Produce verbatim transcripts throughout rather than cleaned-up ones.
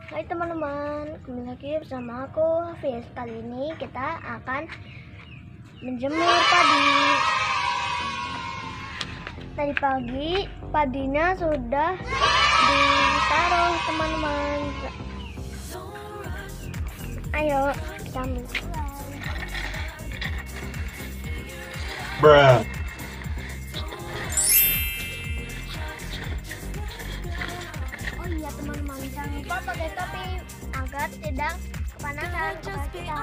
Hai teman-teman, kembali lagi bersama aku Hafiz. Kali ini kita akan menjemur padi. Tadi pagi padinya sudah ditaruh teman-teman. Ayo kita ambil. Bruh. Oh iya teman-teman, jangan lupa pakai topi agar tidak kepanasan kepala kita.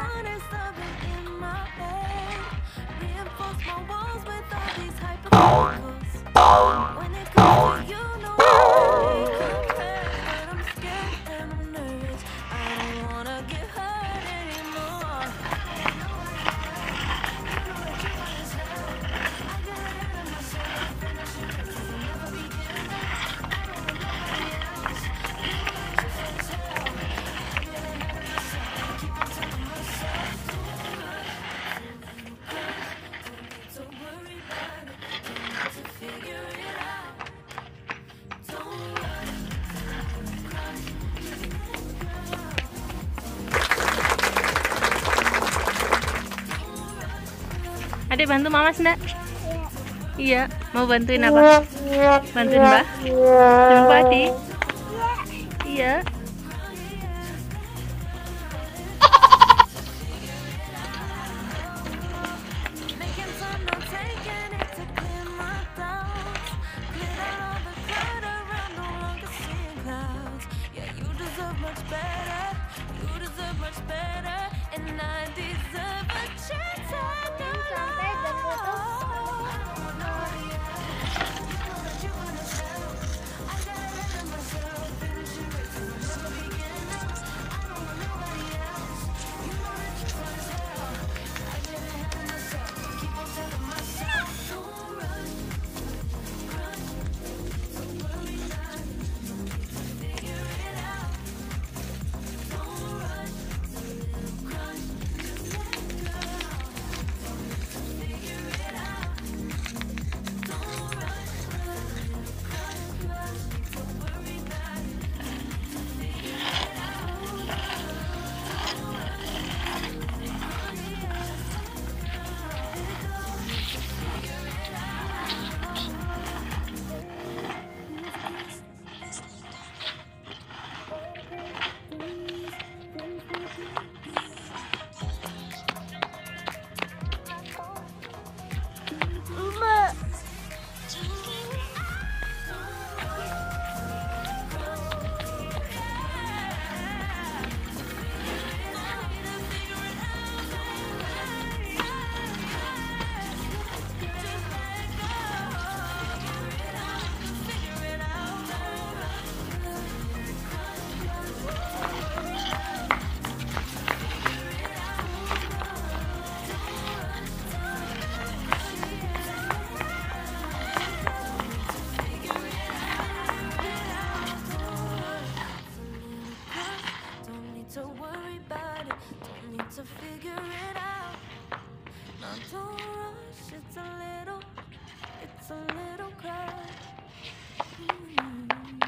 Adik bantu mama enggak? Iya. Mau bantuin apa? Bantuin Mbak? Bantuin padi? Iya. Sampai jam satu. To worry about it, don't need to figure it out. Now don't rush, it's a little, it's a little cry. Mm.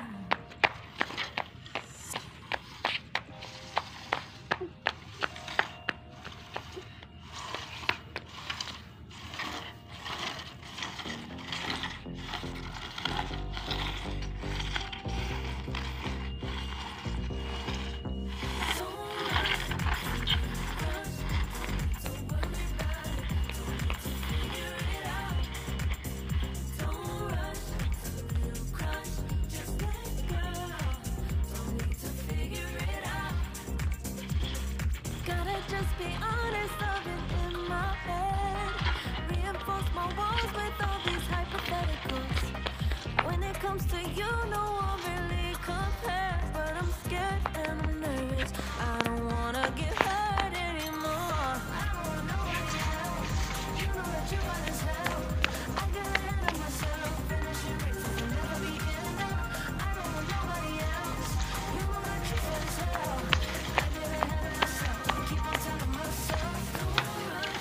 Just be honest, of it in my head. Reinforce my walls with all these hypotheticals. When it comes to you, no one really compares. But I'm scared and I'm nervous. I don't wanna get hurt anymore. I don't wanna know what you have. You know that you're fine as hell. I get ahead of myself. Finishing races will never be enough. I don't want nobody else. You know that you're fine as hell. I get ahead of myself. Keep on telling myself, don't rush,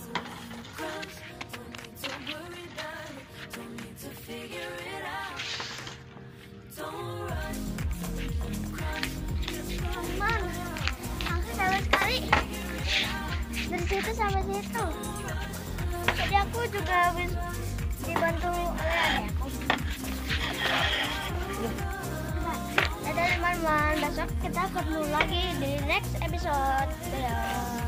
don't need to worry about it, don't need to figure it out. Don't rush. sampai situ. Jadi aku juga habis dibantu oleh adekku. Dadah teman-teman, besok kita ketemu lagi di next episode. Dadah.